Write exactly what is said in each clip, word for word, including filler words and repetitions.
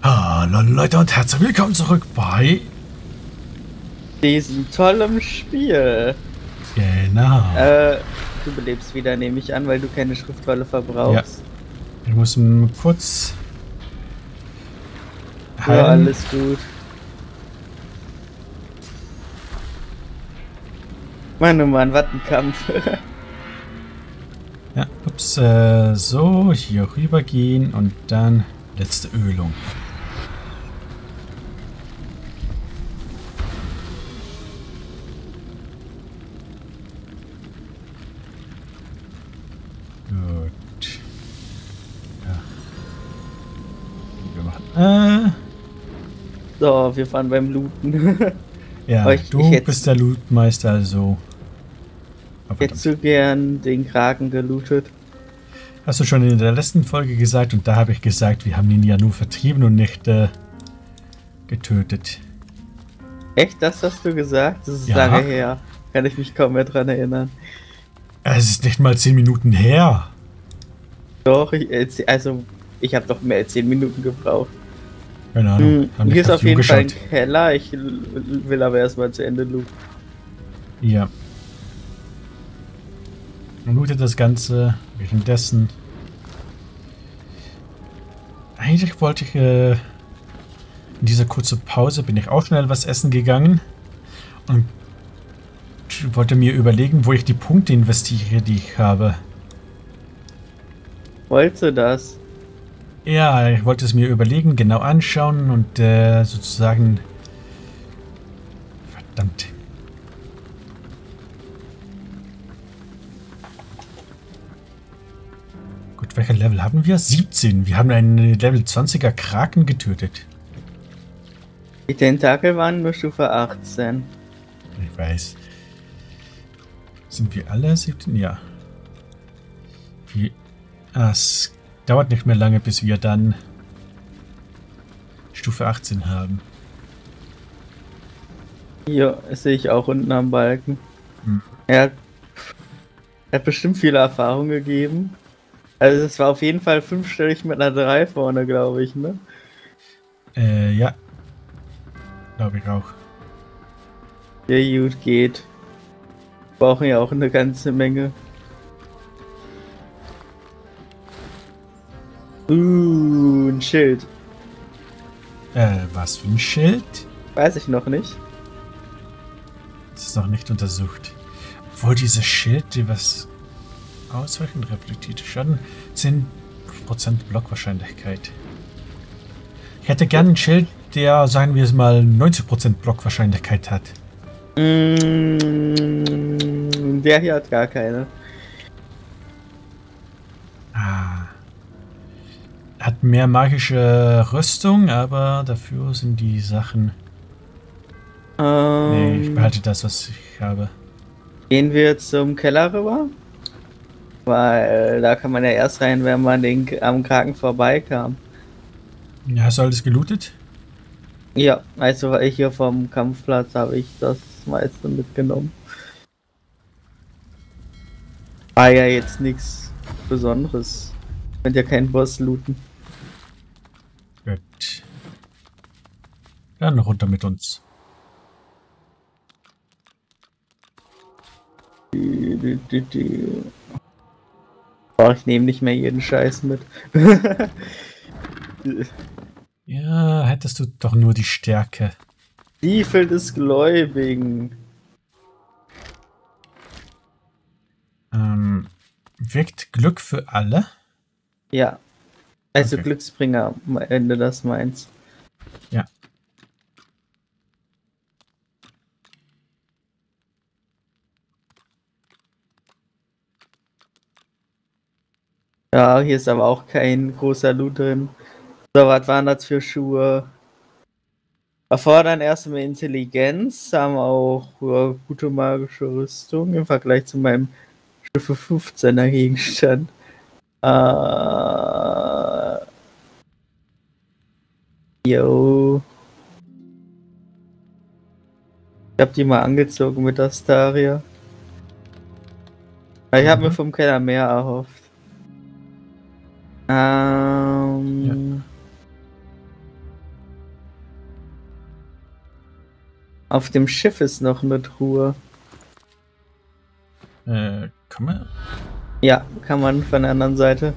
Hallo Leute und herzlich willkommen zurück bei diesem tollen Spiel. Genau. Äh, du belebst wieder, nehme ich an, weil du keine Schriftrolle verbrauchst. Ja. Ich muss ihn kurz heilen. Ja, alles gut. Mann, oh Mann, was ein Kampf. Ja, ups, äh, so, hier rüber gehen und dann letzte Ölung. Gut. Ja. Wir machen, äh. So, wir fahren beim Looten. Ja, ich, du ich hätte, bist der Lootmeister, also. Hättest du gern den Kraken gelootet? Hast du schon in der letzten Folge gesagt und da habe ich gesagt, wir haben ihn ja nur vertrieben und nicht äh, getötet. Echt, das hast du gesagt? Das ist Ja. lange her. Kann ich mich kaum mehr dran erinnern. Es ist nicht mal zehn Minuten her. Doch, ich, also ich habe doch mehr als zehn Minuten gebraucht. Keine Ahnung. Hm, hier ist auf jeden Fall ein Keller. Ich will aber erstmal zu Ende looten. Ja. Man lootet das Ganze währenddessen. Eigentlich wollte ich äh, in dieser kurzen Pause bin ich auch schnell was essen gegangen und wollte mir überlegen, wo ich die Punkte investiere, die ich habe. Wolltest du das? Ja, ich wollte es mir überlegen, genau anschauen und äh, sozusagen... Verdammt. Gut, welcher Level haben wir? siebzehn. Wir haben einen Level zwanziger Kraken getötet. Die Tentakel waren nur Stufe achtzehn. Ich weiß. Sind wir alle siebzehn? Ja. Wie... Ah, es dauert nicht mehr lange, bis wir dann Stufe achtzehn haben. Ja, das sehe ich auch unten am Balken. Hm. Er hat, er hat bestimmt viele Erfahrungen gegeben. Also es war auf jeden Fall fünfstellig mit einer drei vorne, glaube ich, ne? Äh, ja. Glaube ich auch. Ja, gut, geht. Brauchen ja auch eine ganze Menge. Uh, ein Schild. Äh, was für ein Schild? Weiß ich noch nicht. Das ist noch nicht untersucht. Obwohl dieses Schild, die was ausweichen reflektiert, schon zehn Prozent Blockwahrscheinlichkeit. Ich hätte gern ein Schild, der, sagen wir es mal, neunzig Prozent Blockwahrscheinlichkeit hat. Mm, der hier hat gar keine. Ah. Hat mehr magische Rüstung, aber dafür sind die Sachen... Ähm, Nee, ich behalte das, was ich habe. Gehen wir zum Keller rüber? Weil da kann man ja erst rein, wenn man den, am Kraken vorbeikam. Ja, hast du alles gelootet? Ja, also ich hier vom Kampfplatz habe ich das meiste mitgenommen. Ah ja, jetzt nichts Besonderes. Könnt ja keinen Boss looten. Gut. Dann runter mit uns. Die, die, die, die. Oh, ich nehme nicht mehr jeden Scheiß mit. Ja, hättest du doch nur die Stärke. Stiefel des Gläubigen. Wirkt Glück für alle? Ja. Also okay. Glücksbringer, wenn du das meinst. Ja. Ja, hier ist aber auch kein großer Loot drin. So, was waren das für Schuhe? Erfordern erstmal Intelligenz, haben auch ja, gute magische Rüstung im Vergleich zu meinem Stufe fünfzehner Gegenstand. Äh, yo. Ich hab die mal angezogen mit Astaria. Aber ich habe Mhm. mir vom Keller mehr erhofft. Ähm. Auf dem Schiff ist noch eine Truhe. Äh, kann man? Ja, kann man von der anderen Seite.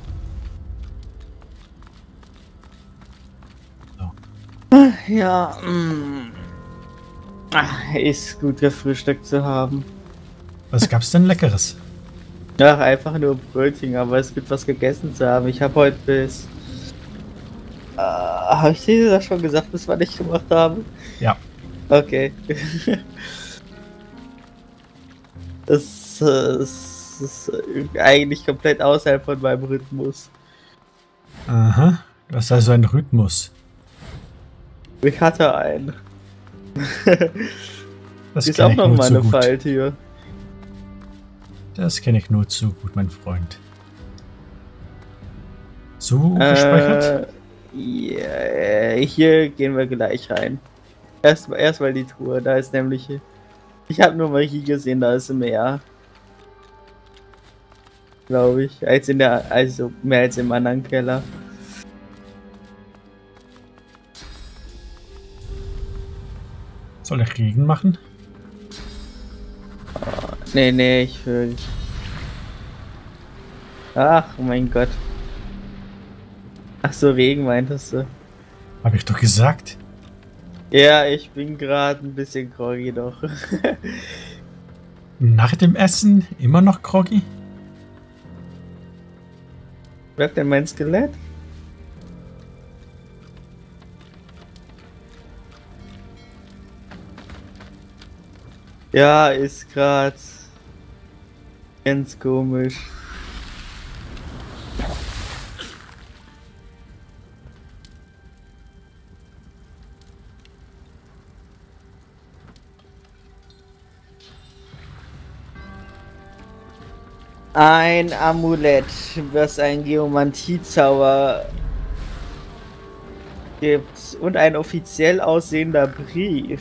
So. Ja, mm. Ach, ist gut gefrühstückt zu haben. Was gab's denn Leckeres? Ach, einfach nur Brötchen, aber es gibt was gegessen zu haben. Ich habe heute bis... Äh, habe ich dir das schon gesagt, bis wann ich gemacht habe? Ja. Okay. Das, das ist eigentlich komplett außerhalb von meinem Rhythmus. Aha. Du hast also einen Rhythmus. Ich hatte einen. Das Hier ist kenn auch ich noch nur mal zu eine gut. Falltür. Das kenne ich nur zu gut, mein Freund. So gespeichert? Äh, yeah, hier gehen wir gleich rein. Erst, erst mal die Truhe, da ist nämlich... Ich habe nur mal hier gesehen, da ist mehr. Glaube ich. Als in der... Also mehr als im anderen Keller. Soll ich Regen machen? Oh, nee, nee, ich will... Ach, mein Gott. Ach so, Regen meintest du? Habe ich doch gesagt. Ja, ich bin gerade ein bisschen groggy doch. Nach dem Essen immer noch groggy? Bleibt denn mein Skelett? Ja, ist gerade ganz komisch. Ein Amulett, was ein Geomantiezauber gibt und ein offiziell aussehender Brief.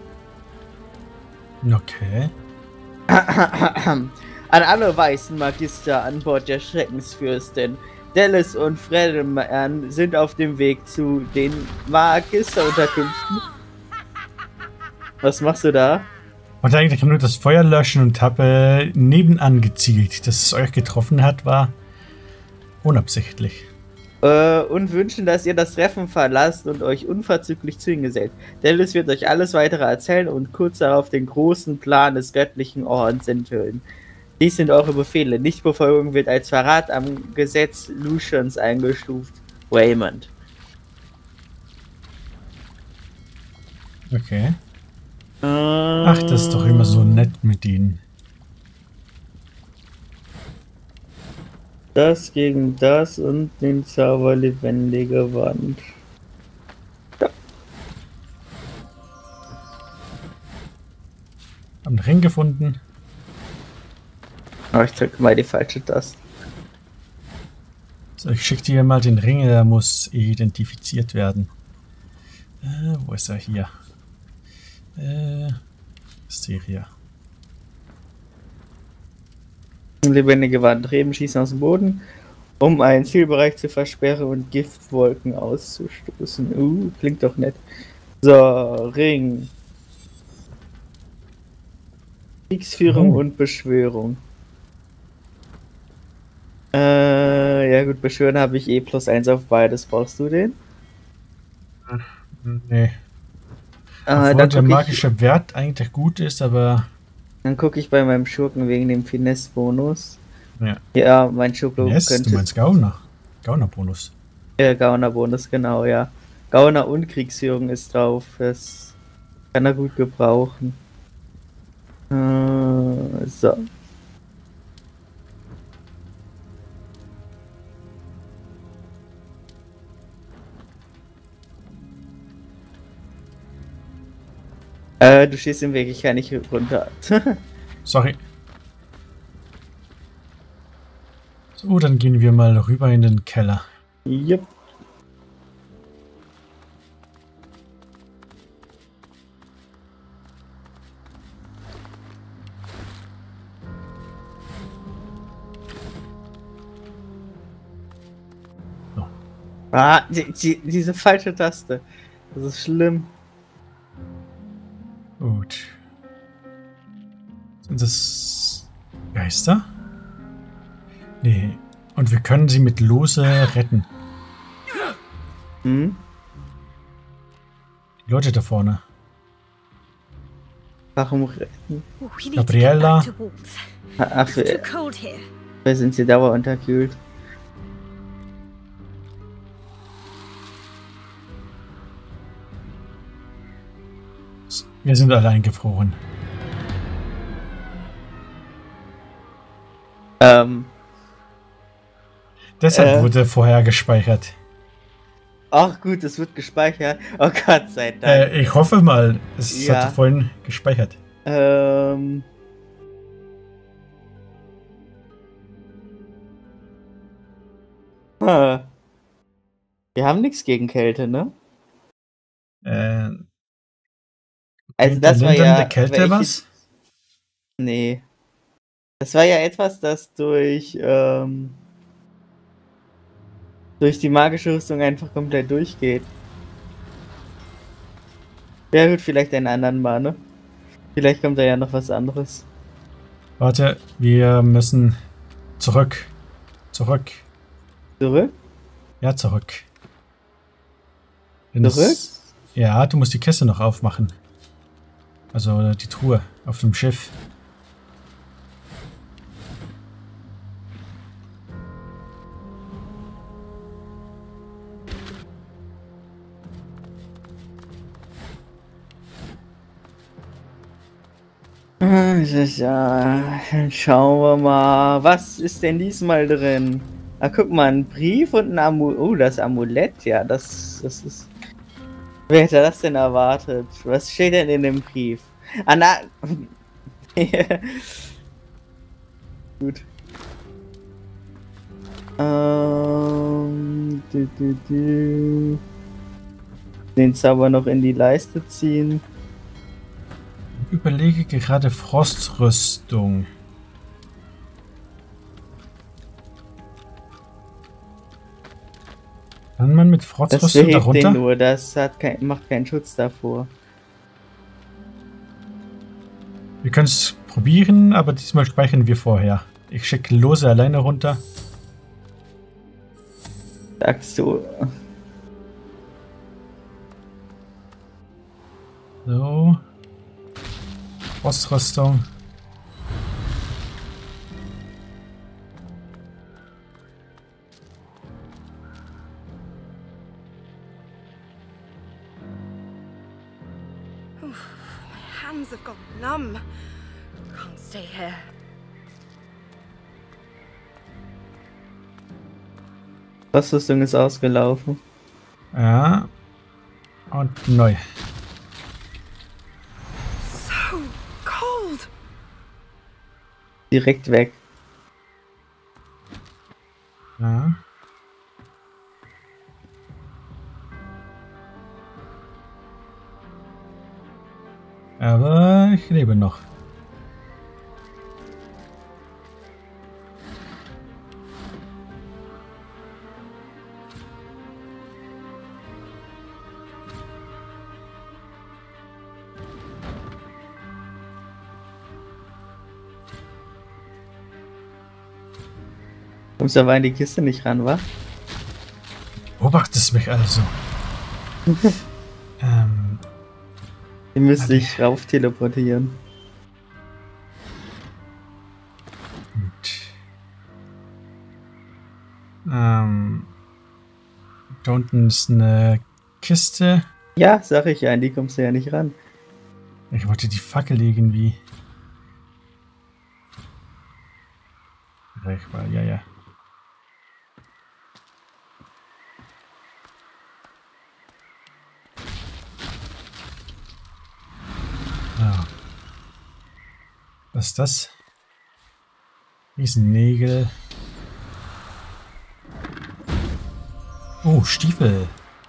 Okay. An alle weißen Magister an Bord der Schreckensfürstin. Dallas und Fredemann sind auf dem Weg zu den Magisterunterkünften. Was machst du da? Und eigentlich nur das Feuer löschen und habe nebenan gezielt. Dass es euch getroffen hat, war unabsichtlich. Äh, und wünschen, dass ihr das Treffen verlasst und euch unverzüglich zu ihnen gesellt. Dallas wird euch alles weitere erzählen und kurz darauf den großen Plan des göttlichen Ordens enthüllen. Dies sind eure Befehle. Nichtbefolgung wird als Verrat am Gesetz Lucians eingestuft. Raymond. Okay. Ach, das ist doch immer so nett mit ihnen. Das gegen das und den Zauber lebendige Wand. Ja. Hab einen Ring gefunden. Aber ich drücke mal die falsche Taste. So, ich schicke dir mal den Ring, der muss identifiziert werden. Äh, wo ist er? Hier. Äh, ist der hier. Lebendige Wand. Reben schießen aus dem Boden, um einen Zielbereich zu versperren und Giftwolken auszustoßen. Uh, klingt doch nett. So, Ring. Kriegsführung Oh. und Beschwörung. Äh, ja gut, Beschwören habe ich eh plus eins auf beides. Brauchst du den? Nee. Äh, Obwohl dann der gucke ich, magische Wert eigentlich gut ist, aber dann guck ich bei meinem Schurken wegen dem Finesse-Bonus. ja. Ja, mein Schurke Yes, du könnte... meinst Gauner. Gauner-Bonus. Ja, Gauner-Bonus, genau, ja. Gauner und Kriegsführung ist drauf. Das kann er gut gebrauchen. Äh, so. Äh, du stehst im Weg, ich kann nicht runter. Sorry. So, dann gehen wir mal rüber in den Keller. Jupp. So. Ah, die, die, diese falsche Taste. Das ist schlimm. Gut. Sind das Geister? Nee. Und wir können sie mit Lose retten. Hm? Die Leute da vorne. Warum retten? Gabriella. Ach, für, für sind sie dauerunterkühlt. Wir sind allein gefroren. Ähm. Deshalb äh, wurde vorher gespeichert. Ach gut, es wird gespeichert. Oh Gott sei Dank. Äh, ich hoffe mal, es Ja. hat vorhin gespeichert. Ähm. Ah. Wir haben nichts gegen Kälte, ne? Äh, Also das war lindernde ja Kälte welche- was? Nee. Das war ja etwas, das durch ähm, durch die magische Rüstung einfach komplett durchgeht. Ja gut, vielleicht einen anderen Mal, ne? Vielleicht kommt da ja noch was anderes. Warte, wir müssen zurück. Zurück. Zurück? Ja, zurück. Wenn Zurück? Es, ja, du musst die Kiste noch aufmachen. Also die Truhe auf dem Schiff. Ah, ja, dann schauen wir mal. Was ist denn diesmal drin? Ah, guck mal, ein Brief und ein Amulett. Oh, das Amulett, ja, das, das ist... Wer hätte das denn erwartet? Was steht denn in dem Brief? Ah, na... Gut. Ähm... Du, du, du. Den Zauber noch in die Leiste ziehen. Ich überlege gerade Frostrüstung. Kann man mit Das Frostrüstung verhebt den darunter? nur, das hat kein, macht keinen Schutz davor. Wir können es probieren, aber diesmal speichern wir vorher. Ich schicke Lose alleine runter. Sagst du. So. Frostrüstung. My hands have gone numb. Can't stay here. Rüstung ist ausgelaufen. Ja. Und neu. So cold. Direkt weg. Ja. Aber ich lebe noch. Kommst du aber in die Kiste nicht ran, wa? Beobachtest mich also. ähm, Ihr müsst dich rauf teleportieren. gut. Ähm, da unten ist eine Kiste. Ja, sag ich ja, in die kommst du ja nicht ran. Ich wollte die Fackel irgendwie. Erreichbar, ja, ja. Ah. Was ist das? Riesennägel. Oh, Stiefel.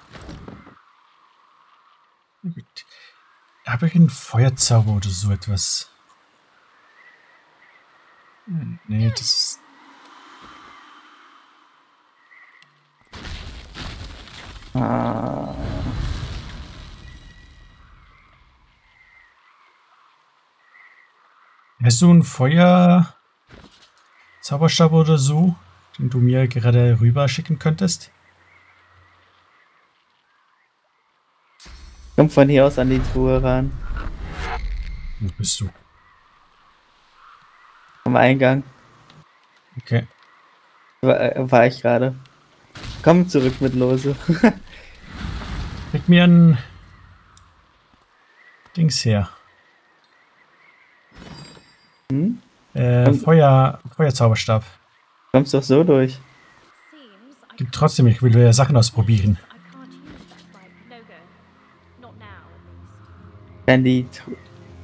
Gut. Habe ich einen Feuerzauber oder so etwas? Hm, nee, das ist... Ah. Hast du einen Feuer-Zauberstab oder so, den du mir gerade rüber schicken könntest? Komm von hier aus an die Truhe ran. Wo bist du? Am Eingang. Okay. War, äh, war ich gerade. Komm zurück mit Lose. Leg mir ein Dings her. Hm? Äh, Und- Feuer, Feuerzauberstab. Kommst doch so durch. Gibt trotzdem, ich will ja Sachen ausprobieren. Dann die Truhe.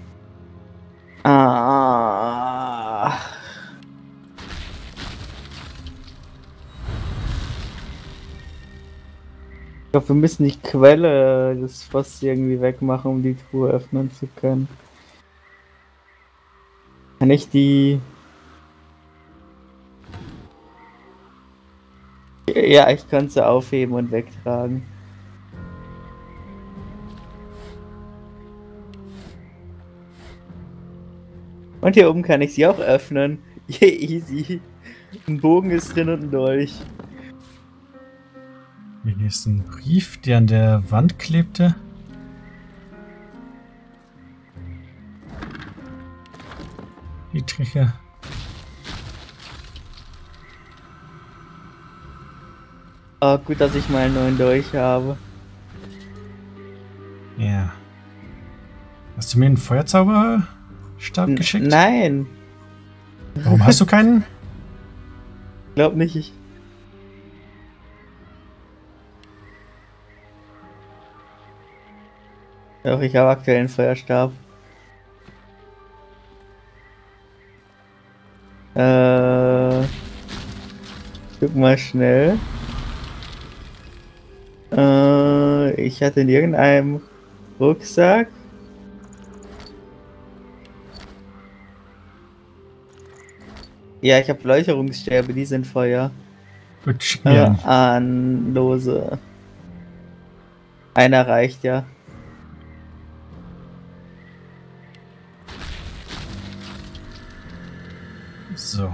Ah. Ich glaube, wir müssen die Quelle des Fosses irgendwie wegmachen, um die Truhe öffnen zu können. Kann ich die... Ja, ich kann sie aufheben und wegtragen. Und hier oben kann ich sie auch öffnen. Yeah, easy. Ein Bogen ist drin und ein Dolch. Hier ist ein Brief, der an der Wand klebte. Dietriche. Oh, gut, dass ich mal einen neuen Dolch habe. Ja. Hast du mir einen Feuerzauberstab N geschickt? Nein, Warum hast du keinen? glaub nicht. Ich Doch, ich habe aktuell einen Feuerstab. Äh, guck mal schnell. Äh, ich hatte in irgendeinem Rucksack. Ja, ich habe Räucherungsstäbe, die sind Feuer. Gut, schick mir Äh, einen. an Lose. Einer reicht ja. So.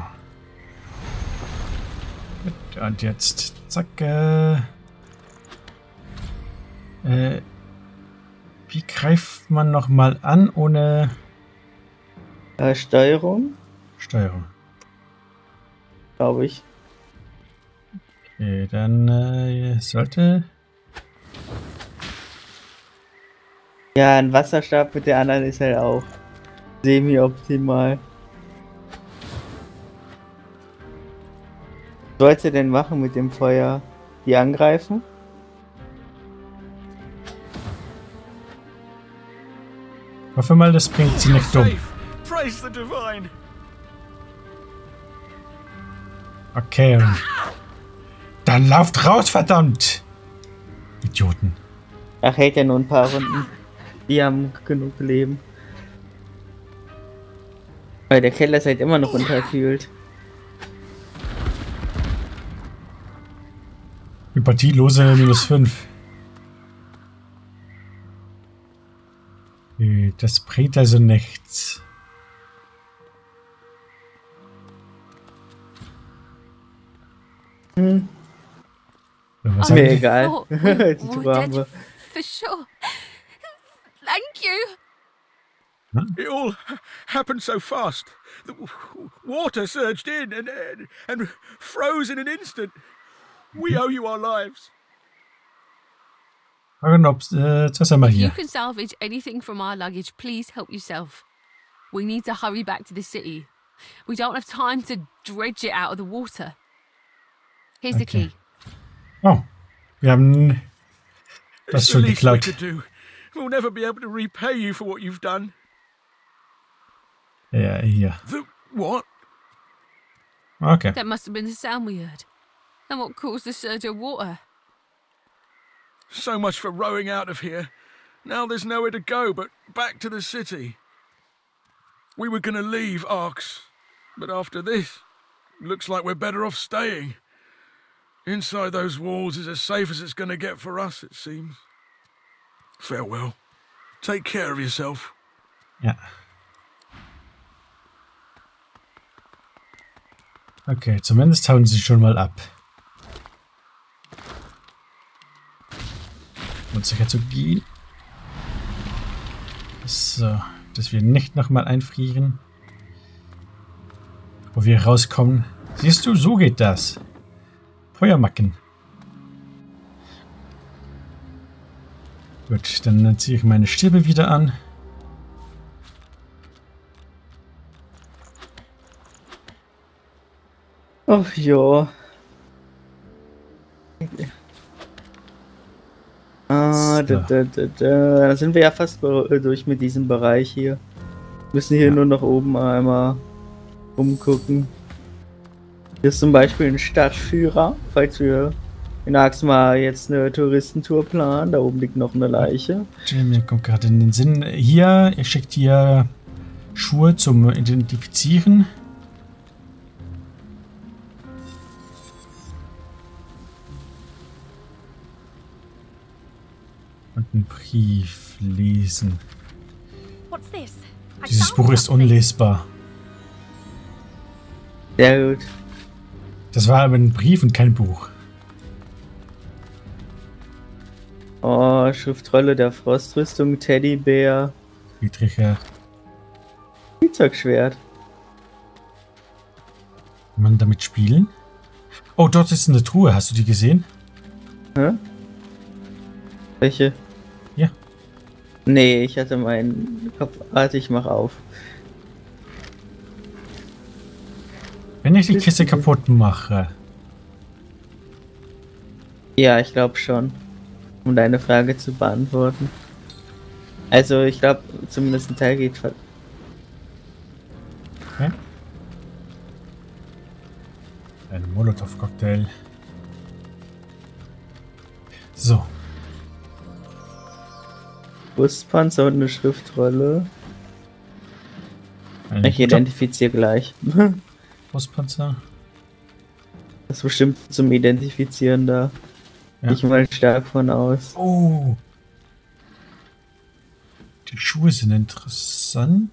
Und jetzt, zack. Äh, äh, wie greift man nochmal an ohne Äh, Steuerung, Steuerung? glaube ich. Okay, dann äh, sollte... Ja, ein Wasserstab mit der anderen ist halt auch semi-optimal. Was wollt ihr denn machen mit dem Feuer? Die angreifen? Ich hoffe mal, das bringt sie nicht um. Praise the divine. Okay. Dann lauft raus, verdammt! Idioten. Ach, hält ja nur ein paar Runden. Die haben genug Leben. Weil der Keller ist halt immer noch unterkühlt. Sympathielose minus fünf. Das bringt also nichts. Hm. Was Mir haben die? egal. thought we Die were Truhe haben dead wir. for sure. Thank you. It all happened so fast. The w- water surged in and, and and froze in an instant. We owe you our lives. Fragen, ob äh, zuerst einmal If you hier. can salvage anything from our luggage, please help yourself. We need to hurry back to the city. We don't have time to dredge it out of the water. Here's the Okay. key. Oh, wir haben das It's the schon least we geklaut. could do. We'll never be able to repay you for what you've done. Ja, hier. The what? Okay. That must have been the sound we heard. And what caused the surge of water? So much for rowing out of here. Now there's nowhere to go but back to the city. We were gonna leave Arx, but after this, looks like we're better off staying. Inside those walls is as safe as it's gonna get for us, it seems. Farewell. Take care of yourself. Ja. Okay, zumindest hauen sie schon mal ab. Und sicher zu gehen. So, dass wir nicht nochmal einfrieren. Wo wir rauskommen. Siehst du, so geht das. Feuermacken. Gut, dann ziehe ich meine Stäbe wieder an. Ach ja. Ah, da, da, da, da. Da sind wir ja fast durch mit diesem Bereich hier. Müssen hier Ja. nur noch oben einmal umgucken. Hier ist zum Beispiel ein Stadtführer, falls wir in Axt mal jetzt eine Touristentour planen. Da oben liegt noch eine Leiche. Mir kommt gerade in den Sinn. Hier, ihr schickt hier Schuhe zum Identifizieren. Und einen Brief lesen. What's this? I Dieses found Buch ist something. unlesbar. Sehr gut. Das war aber ein Brief und kein Buch. Oh, Schriftrolle der Frostrüstung, Teddybär, Friedricher. Spielzeugschwert. Kann man damit spielen? Oh, dort ist eine Truhe. Hast du die gesehen? Hä? Welche? Ja. Nee, ich hatte meinen Kopf. Warte, ich mach auf. Wenn ich die Kiste kaputt mache. Ja, ich glaube schon. Um deine Frage zu beantworten. Also, ich glaube, zumindest ein Teil geht ver. Okay. Ein Molotow-Cocktail. So. Brustpanzer und eine Schriftrolle. Ein Ich identifiziere gleich. Brustpanzer. Das ist bestimmt zum Identifizieren da. Ja. Ich mal stark von aus. Oh. Die Schuhe sind interessant.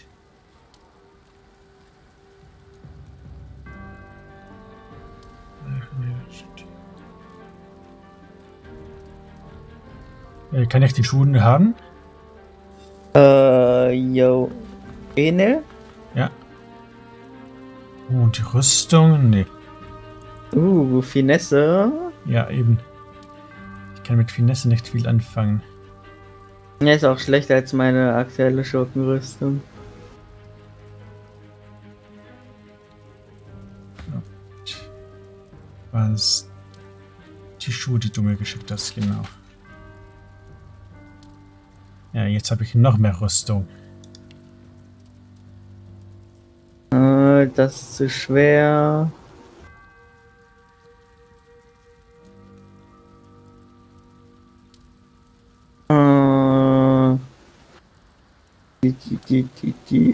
Äh, Kann ich die Schuhe haben? Äh, yo. Bene? Ja. Oh, und die Rüstung? Nee. Uh, Finesse. Ja, eben. Ich kann mit Finesse nicht viel anfangen. Ja, ist auch schlechter als meine aktuelle Schurkenrüstung. Was? Die Schuhe, die du mir geschickt hast, genau. Ja, jetzt habe ich noch mehr Rüstung. Äh, das ist zu schwer. Äh, die, die, die, die, die.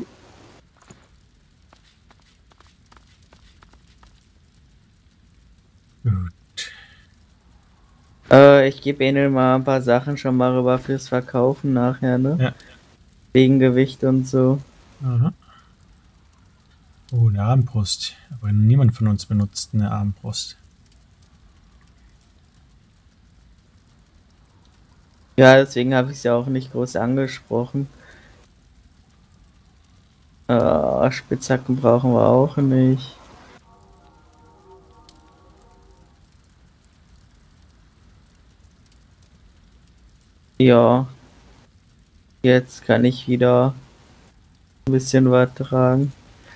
Gut. Äh, ich gebe Ihnen mal ein paar Sachen schon mal rüber fürs Verkaufen nachher, ne? Ja. Wegen Gewicht und so. Aha. Oh, eine Armbrust. Aber niemand von uns benutzt eine Armbrust. Ja, deswegen habe ich es ja auch nicht groß angesprochen. Äh, Spitzhacken brauchen wir auch nicht. Ja. Jetzt kann ich wieder ein bisschen was tragen.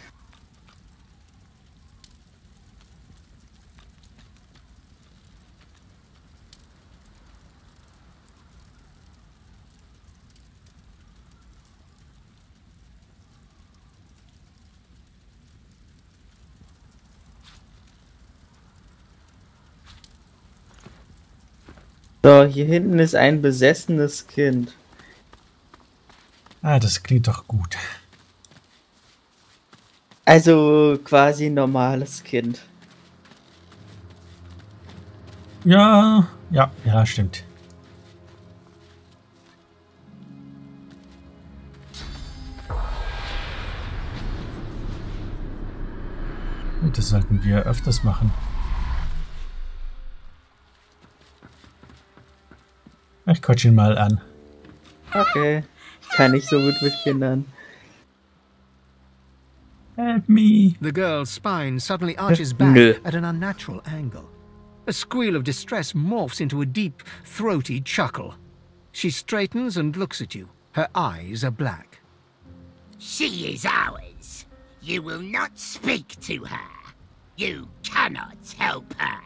So, hier hinten ist ein besessenes Kind. Ah, das klingt doch gut. Also quasi ein normales Kind. Ja, ja, ja, stimmt. Das sollten wir öfters machen. Ich quatsch ihn mal an. Okay. Ich kann nicht so gut mit Kindern. Help me. The girl's spine suddenly arches back Nö. at an unnatural angle. A squeal of distress morphs into a deep, throaty chuckle. She straightens and looks at you. Her eyes are black. She is ours. You will not speak to her. You cannot help her.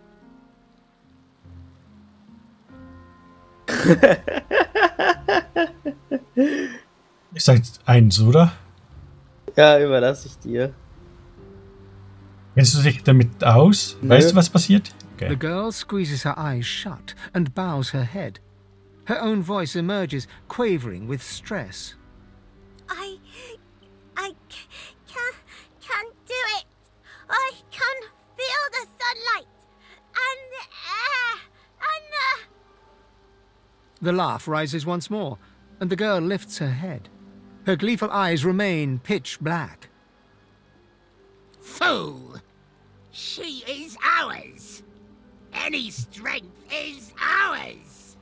Ihr seid eins, oder? Ja, überlasse ich dir. Kennst du dich damit aus? Nö. Weißt du, was passiert? The Okay. girl squeezes her eyes shut and bows her head. Her own voice emerges, quavering with stress. I... I c- can't, can't do it. I can feel the sunlight and the air and the... The laugh rises once more, and the girl lifts her head. Her gleeful eyes remain pitch black. Fool! She is ours. Any strength is ours.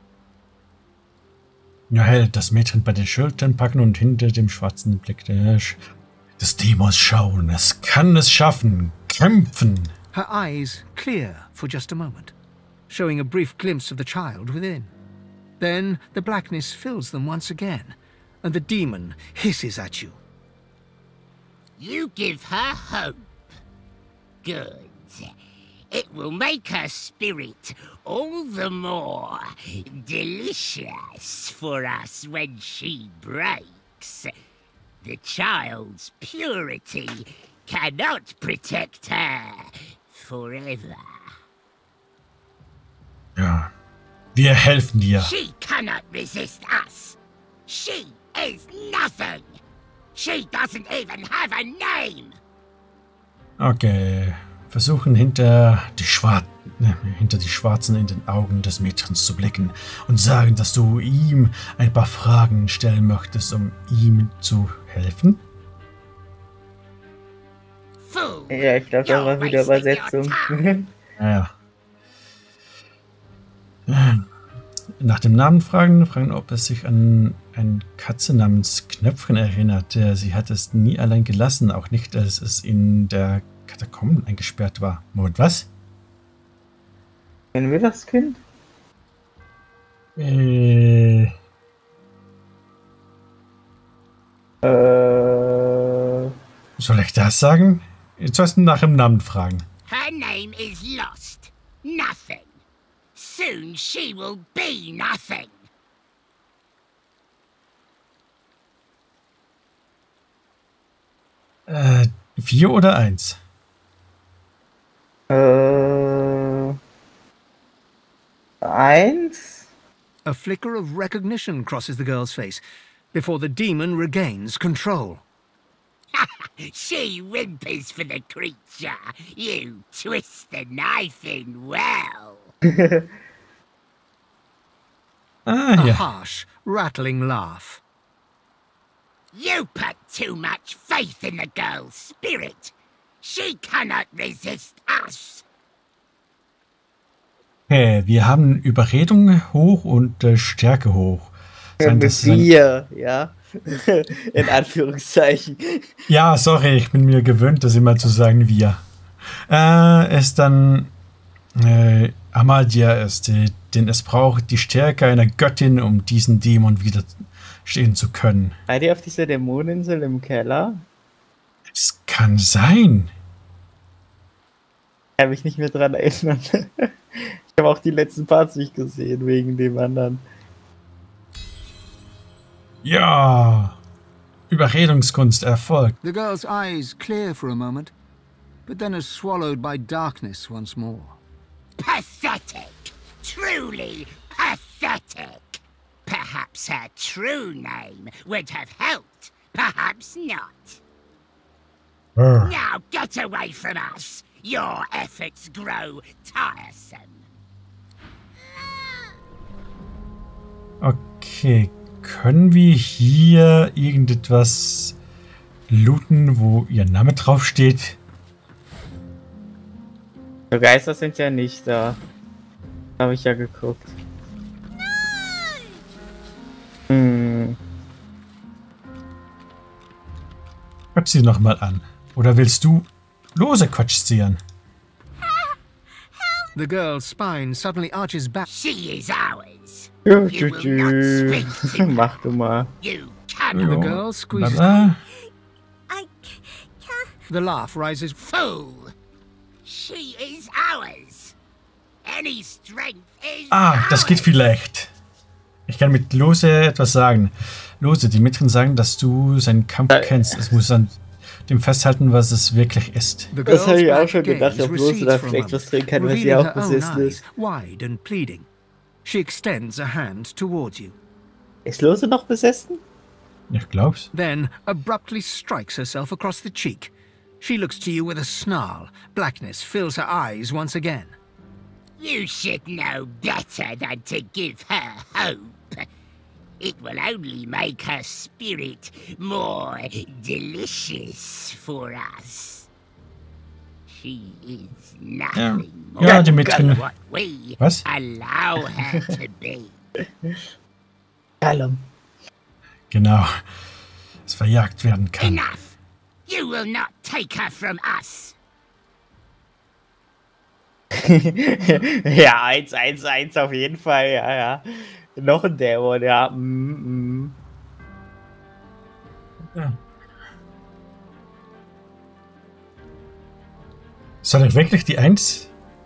Ja, hält das Mädchen bei den Schultern packen und hinter dem schwarzen Blick des, des Demos schauen. Es kann es schaffen. Kämpfen. Her eyes clear for just a moment, showing a brief glimpse of the child within. Then the blackness fills them once again, and the demon hisses at you. You give her hope. Good. It will make her spirit all the more delicious for us when she breaks. The child's purity cannot protect her forever. Ja. Wir helfen dir. She cannot resist us. She is nothing. She doesn't even have a name. Okay. Versuchen hinter die, Schwar ne, hinter die Schwarzen in den Augen des Mädchens zu blicken und sagen, dass du ihm ein paar Fragen stellen möchtest, um ihm zu helfen. Fool. Ja, ich glaube, da war wieder Übersetzung. Naja. Nach dem Namen fragen, fragen, ob er sich an eine Katze namens Knöpfchen erinnert. Sie hat es nie allein gelassen, auch nicht, als es in der Katakomben eingesperrt war. Moment, was? Kennen wir das Kind? Äh, Äh, soll ich das sagen? Jetzt sollst du nach dem Namen fragen. Her name is lost. Nothing. Soon she will be nothing. Äh, vier oder eins? äh, eins? A flicker of recognition crosses the girl's face before the demon regains control. She whimpers for the creature. You twist the knife in well. Ah, A ja. harsh, rattling laugh. You put too much faith in the girl's spirit. She cannot resist us. Okay, wir haben Überredung hoch und äh, Stärke hoch. Sein, das ist ein- Wir, ja. In Anführungszeichen. Ja, sorry, ich bin mir gewöhnt, das immer zu sagen, wir. Äh, ist dann äh, Amadia ist, die, denn es braucht die Stärke einer Göttin, um diesen Dämon widerstehen zu können. Seid ihr auf dieser Dämoneninsel im Keller? Es kann sein. Ich kann mich nicht mehr dran erinnern. Ich habe auch die letzten Parts nicht gesehen, wegen dem anderen. Ja, Überredungskunst erfolgt. The girl's eyes clear for a moment, but then are swallowed by darkness once more. Pathetic. Truly pathetic. Perhaps her true name would have helped. Perhaps not. Brr. Now get away from us. Your efforts grow tiresome. Okay, können wir hier irgendetwas looten, wo ihr Name draufsteht? Die Geister sind ja nicht da. Habe ich ja geguckt. Hm. Quatsch sie nochmal an. Oder willst du lose Quatsch ziehen? The girl's spine suddenly arches back. She is ours. Ja, You tü, will not tü. speak to her. Mach du mal. You The cannot. girl squeezes. Baba. I c- can't. The laugh rises. Fool. She is ours. Any strength is Ah, das geht ours. vielleicht. Ich kann mit Lose etwas sagen. Lose, die Mitrin sagen, dass du seinen Kampf Äh. kennst. Es muss an dem festhalten, was es wirklich ist. The Das habe girl's ich auch black schon gedacht, gaze ob Lose recedes da for a vielleicht was moment, drin kann, weil sie revealing auch her own besessen eyes, ist. wide and pleading. She extends a hand towards you, Ist Lose noch besessen? Ich glaub's. then abruptly strikes herself across the cheek. She looks to you with a snarl. Blackness fills her eyes once again. You should know better than to give her hope. It will only make her spirit more delicious for us. She is nothing more Ja, die Mitrin. than what we Was? allow her to be. Callum. Genau. Es verjagt werden kann. Enough! You will not take her from us. Ja, eins, eins, eins auf jeden Fall, ja, ja. Noch ein Dämon, ja. Mm, mm. Ja. Soll ich wirklich die Eins?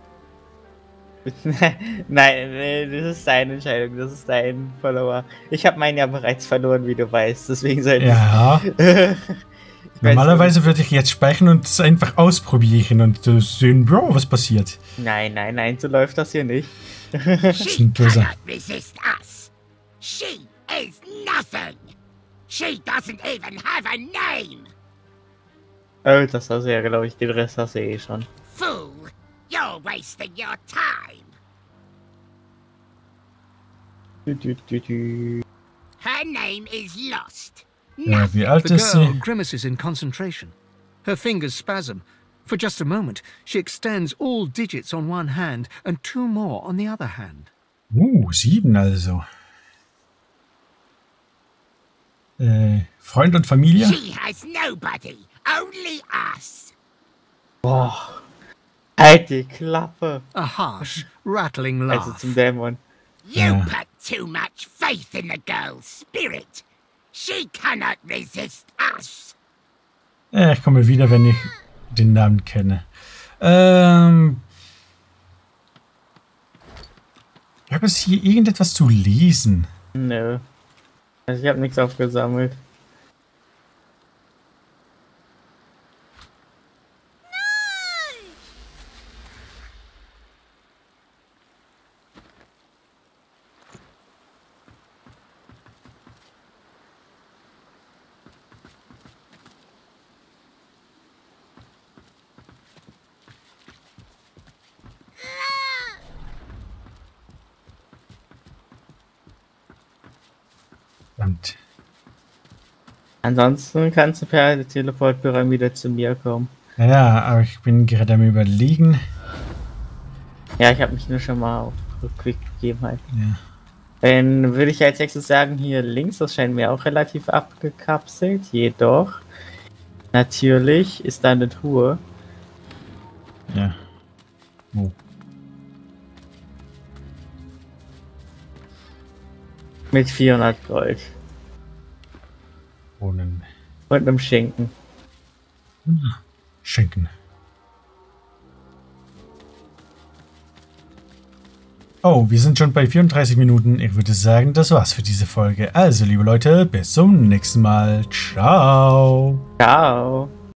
Nein, nee, das ist deine Entscheidung, das ist dein Follower. Ich habe meinen ja bereits verloren, wie du weißt, deswegen soll ich... Ja. Ich weiß Normalerweise würde ich jetzt speichern und es einfach ausprobieren und äh, sehen, Bro, was passiert. nicht. Nein, nein, nein, so läuft das hier nicht. She ein Böser. cannot resist us. She is nothing. She doesn't even have a name. Oh, das hast du ja, glaube ich, den Rest hast du eh schon. Fool, you're wasting your time. Dü, dü, dü, dü. Her name is Lost. Ja, wie alt The ist girl sie? grimaces in concentration. Her fingers spasm. For just a moment, she extends all digits on one hand and two more on the other hand. Uh, sieben also. Äh, Freund und Familie? She has nobody, only us. Boah. Halt die Klappe. A harsh, rattling Also laugh. zum Dämon. You Yeah. put too much faith in the girl's spirit. She cannot resist us. Äh, ich komme wieder, wenn ich den Namen kenne. Ähm. Gab es hier irgendetwas zu lesen? Nö. Also ich habe nichts aufgesammelt. Verdammt. Ansonsten kannst du per Teleportprogramm wieder zu mir kommen. Ja, aber ich bin gerade am Überlegen. Ja, ich habe mich nur schon mal auf Rückblick gegeben halt. Ja. Dann würde ich als nächstes sagen, hier links, das scheint mir auch relativ abgekapselt. Jedoch, natürlich ist da eine Truhe. Ja. Oh. Mit vierhundert Gold. Bohnen. Und einem Schinken. Schinken. Oh, wir sind schon bei vierunddreißig Minuten. Ich würde sagen, das war's für diese Folge. Also, liebe Leute, bis zum nächsten Mal. Ciao. Ciao.